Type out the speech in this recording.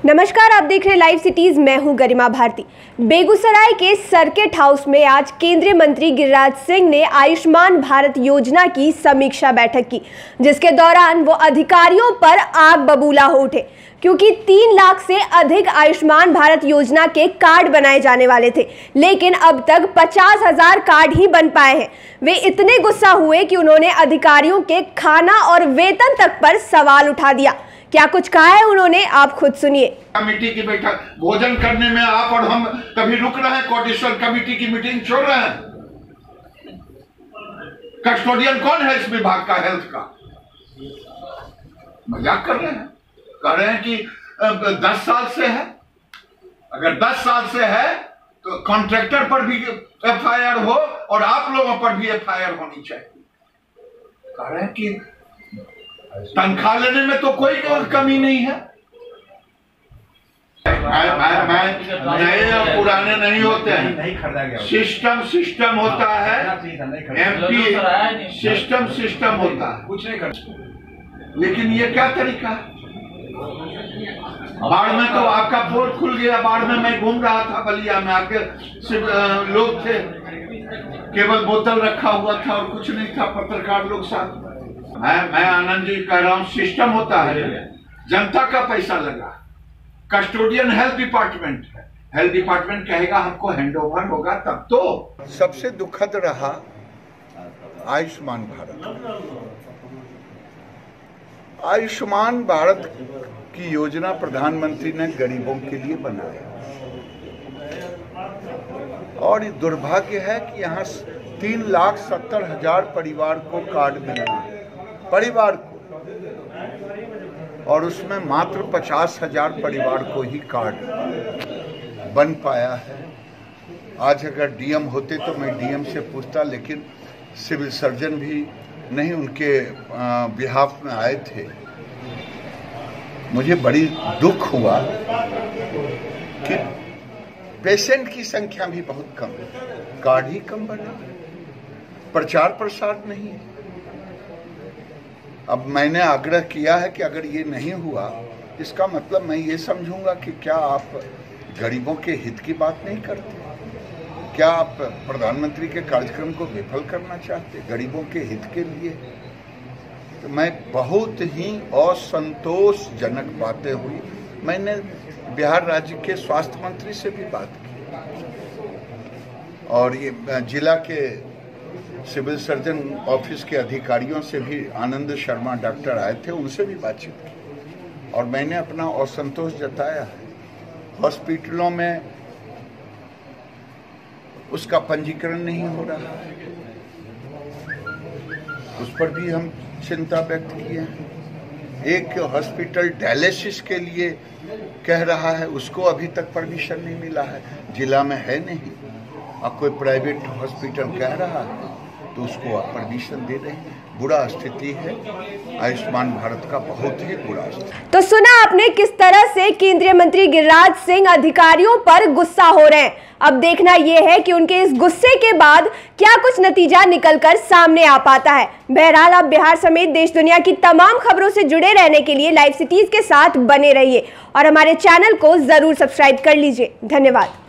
नमस्कार, आप देख रहे लाइव सिटीज। मैं हूं गरिमा भारती। बेगूसराय के सर्किट हाउस में आज केंद्रीय मंत्री गिरिराज सिंह ने आयुष्मान भारत योजना की समीक्षा बैठक की, जिसके दौरान वो अधिकारियों पर आग बबूला हो उठे, क्योंकि 3 लाख से अधिक आयुष्मान भारत योजना के कार्ड बनाए जाने वाले थे, लेकिन अब तक 50,000 कार्ड ही बन पाए हैं। वे इतने गुस्सा हुए कि उन्होंने अधिकारियों के खाना और वेतन तक पर सवाल उठा दिया। क्या कुछ कहा है उन्होंने, आप खुद सुनिए। कमेटी की बैठक भोजन करने में आप और हम कभी रुक रहे हैं, कोऑर्डिनेशन कमेटी की मीटिंग छोड़ रहे हैं। कस्टोडियन कौन है इस विभाग का, हेल्थ का? मजाक कर रहे हैं, कह रहे हैं कि 10 साल से है। अगर 10 साल से है तो कॉन्ट्रैक्टर पर भी एफआईआर हो और आप लोगों पर भी एफआईआर होनी चाहिए। कह रहे हैं कि तनख्वाह लेने में तो कोई कमी नहीं है। मैं नए और पुराने नहीं होते हैं, सिस्टम होता है, एमपी सिस्टम होता है, कुछ नहीं कर। लेकिन ये क्या तरीका है? बाढ़ में तो आपका पोर्ट खुल गया। बाढ़ में मैं घूम रहा था बलिया में, आके सिर्फ लोग थे, केवल बोतल रखा हुआ था और कुछ नहीं था, पत्रकार लोग साथ। मैं आनंद जी कह रहा हूं, सिस्टम होता है, जनता का पैसा लगा। कस्टोडियन हेल्थ डिपार्टमेंट है, हेल्थ डिपार्टमेंट कहेगा हमको हैंडओवर होगा तब तो। सबसे दुखद रहा आयुष्मान भारत। आयुष्मान भारत की योजना प्रधानमंत्री ने गरीबों के लिए बनाया, और ये दुर्भाग्य है कि यहाँ 3,70,000 परिवार को कार्ड मिला है, परिवार को, और उसमें मात्र 50,000 परिवार को ही कार्ड बन पाया है। आज अगर डीएम होते तो मैं डीएम से पूछता, लेकिन सिविल सर्जन भी नहीं उनके बिहाफ में आए थे। मुझे बड़ी दुख हुआ कि पेशेंट की संख्या भी बहुत कम है, कार्ड ही कम बने, प्रचार प्रसार नहीं है। अब मैंने आग्रह किया है कि अगर ये नहीं हुआ, इसका मतलब मैं ये समझूंगा कि क्या आप गरीबों के हित की बात नहीं करते? क्या आप प्रधानमंत्री के कार्यक्रम को विफल करना चाहते गरीबों के हित के लिए? तो मैं बहुत ही असंतोषजनक बातें हुई। मैंने बिहार राज्य के स्वास्थ्य मंत्री से भी बात की, और ये जिला के सिविल सर्जन ऑफिस के अधिकारियों से भी, आनंद शर्मा डॉक्टर आए थे, उनसे भी बातचीत की, और मैंने अपना असंतोष जताया है। हॉस्पिटलों में उसका पंजीकरण नहीं हो रहा है, उस पर भी हम चिंता व्यक्त किए हैं। एक हॉस्पिटल डायलिसिस के लिए कह रहा है, उसको अभी तक परमिशन नहीं मिला है, जिला में है नहीं। अब कोई प्राइवेट हॉस्पिटल कह रहा है तो उसको आप परमिशन दे रहे हैं। बुरा स्थिति है आयुष्मान भारत का, बहुत ही बुरा स्थिति। तो सुना आपने किस तरह से केंद्रीय मंत्री गिरिराज सिंह अधिकारियों पर गुस्सा हो रहे हैं। अब देखना यह है कि उनके इस गुस्से के बाद क्या कुछ नतीजा निकलकर सामने आ पाता है। बहरहाल आप बिहार समेत देश दुनिया की तमाम खबरों से जुड़े रहने के लिए लाइव सिटीज के साथ बने रहिए और हमारे चैनल को जरूर सब्सक्राइब कर लीजिए। धन्यवाद।